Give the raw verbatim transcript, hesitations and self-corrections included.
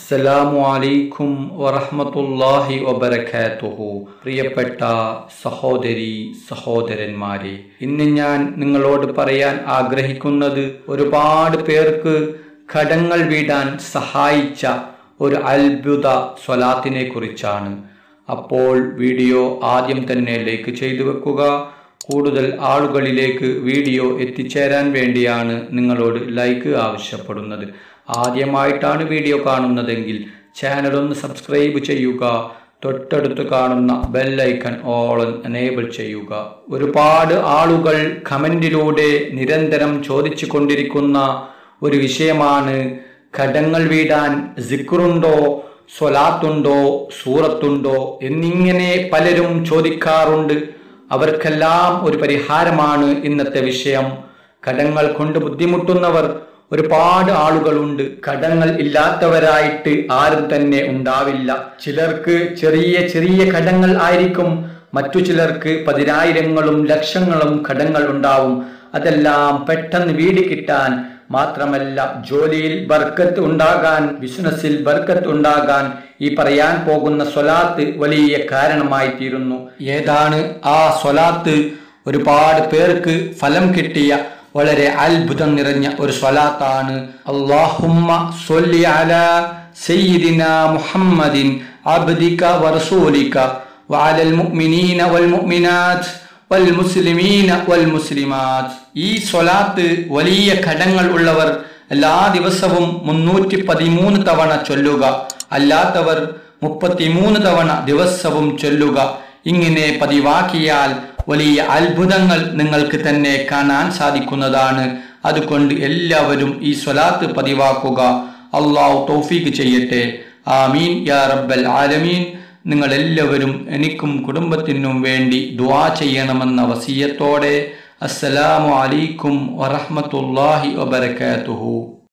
അസ്സലാമു അലൈക്കും വറഹ്മത്തുള്ളാഹി വബറകാതുഹു. പ്രിയപ്പെട്ട സഹോദരി സഹോദരന്മാരെ, ഇന്ന് ഞാൻ നിങ്ങളോട് പറയാൻ ആഗ്രഹിക്കുന്നത് ഒരുപാട് പേർക്ക് കടങ്ങൾ വീടാൻ സഹായിച്ച ഒരു അത്ഭുത സ്വലാത്തിനെ കുറിച്ചാണ്. അപ്പോൾ വീഡിയോ ആദ്യം തന്നെ ലൈക്ക് ചെയ്തു വെക്കുക. കൂടുതൽ ആളുകളിലേക്ക് വീഡിയോ എത്തിച്ചേരാൻ വേണ്ടിയാണ് നിങ്ങളോട് ലൈക്ക് ആവശ്യപ്പെടുന്നത്. ആദ്യമായിട്ടാണ് വീഡിയോ കാണുന്നതെങ്കിൽ ചാനൽ ഒന്ന് സബ്സ്ക്രൈബ് ചെയ്യുക. തൊട്ടടുത്ത് കാണുന്ന ബെൽ ഐക്കൺ ഓൾ എനേബിൾ ചെയ്യുക. ഒരുപാട് ആളുകൾ കമന്റിലൂടെ നിരന്തരം ചോദിച്ചു കൊണ്ടിരിക്കുന്ന ഒരു വിഷയമാണ് കടങ്ങൾ വീടാൻ സിക്റുണ്ടോ, സ്വലാത്തുണ്ടോ, സൂറത്തുണ്ടോ എന്നിങ്ങനെ പലരും ചോദിക്കാറുണ്ട്. അവർക്കെല്ലാം ഒരു പരിഹാരമാണ് ഇന്നത്തെ വിഷയം. കടങ്ങൾ കൊണ്ട് ബുദ്ധിമുട്ടുന്നവർ ഒരുപാട് ആളുകളുണ്ട്. കടങ്ങൾ ഇല്ലാത്തവരായിട്ട് ആരും തന്നെ ഉണ്ടാവില്ല. ചിലർക്ക് ചെറിയ ചെറിയ കടങ്ങൾ ആയിരിക്കും, മറ്റു ചിലർക്ക് പതിനായിരങ്ങളും ലക്ഷങ്ങളും കടങ്ങൾ ഉണ്ടാവും. അതെല്ലാം പെട്ടെന്ന് വീട് കിട്ടാൻ മാത്രമല്ല, ജോലിയിൽ ബർക്കത്ത് ഉണ്ടാകാൻ, ബിസിനസ്സിൽ ബർക്കത്ത് ഉണ്ടാകാൻ ഈ പറയാൻ പോകുന്ന സ്വലാത്ത് വലിയ കാരണമായി തീരുന്നു. ഏതാണ് ആ സ്വലാത്ത്? ഒരുപാട് പേർക്ക് ഫലം കിട്ടിയ വളരെ അത്ഭുതം നിറഞ്ഞ ഒരു സ്വലാത്താണ്. അല്ലാഹുമ്മ സ്വല്ലി അലാ സയ്യിദിനാ മുഹമ്മദിൻ അബ്ദിക വറസൂലിക വഅലൽ മുഅ്മിനീന വൽ മുഅ്മിനാത്ത് വൽ മുസ്ലിമീന വൽ മുസ്ലിമാത്ത്. ഈ സ്വലാത്ത് വലിയ കടങ്ങൾ ഉള്ളവർ എല്ലാ ദിവസവും മുന്നൂറ്റി പതിമൂന്ന് തവണ ചൊല്ലുക. അല്ലാത്തവർ മുപ്പത്തിമൂന്ന് തവണ ദിവസവും ചൊല്ലുക. ഇങ്ങനെ പതിവാക്കിയാൽ വലിയ അത്ഭുതങ്ങൾ നിങ്ങൾക്ക് തന്നെ കാണാൻ സാധിക്കുന്നതാണ്. അതുകൊണ്ട് എല്ലാവരും ഈ സ്വലാത്ത് പതിവാക്കുക. അള്ളാഹു തൗഫീഖ് ചെയ്യട്ടെ. ആമീൻ യാ റബ്ബൽ ആലമീൻ. നിങ്ങൾ എല്ലാവരും എനിക്കും കുടുംബത്തിനും വേണ്ടി ദുആ ചെയ്യണമെന്ന വസിയത്തോടെ അസ്സലാമു അലൈക്കും വറഹ്മത്തുള്ളാഹി വബറകാതുഹു.